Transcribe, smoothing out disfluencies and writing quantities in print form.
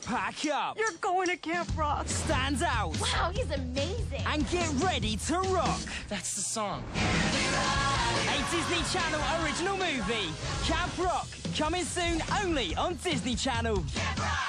Pack up. You're going to Camp Rock. Stand out. Wow, he's amazing. And get ready to rock. That's the song. A Disney Channel original movie, Camp Rock, coming soon only on Disney Channel.